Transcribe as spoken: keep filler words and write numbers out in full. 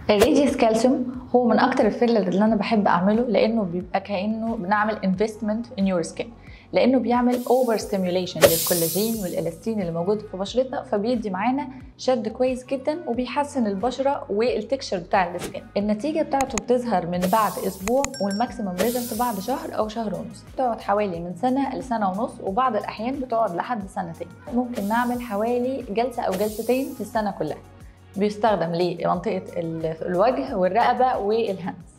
الريديوس كالسيوم هو من اكتر الفيلر اللي انا بحب اعمله، لانه بيبقى كانه بنعمل انفستمنت ان يور سكين، لانه بيعمل اوفر ستيميوليشن للكولاجين والالاستين اللي موجود في بشرتنا، فبيدي معانا شد كويس جدا وبيحسن البشره والتكشر بتاع السكين. النتيجه بتاعته بتظهر من بعد اسبوع، والماكسيمم ريزلت بعد شهر او شهر ونص. بتقعد حوالي من سنه لسنه ونص، وبعض الاحيان بتقعد لحد سنتين. ممكن نعمل حوالي جلسه او جلستين في السنه كلها. بيستخدم لمنطقة الوجه والرقبة والهاندز.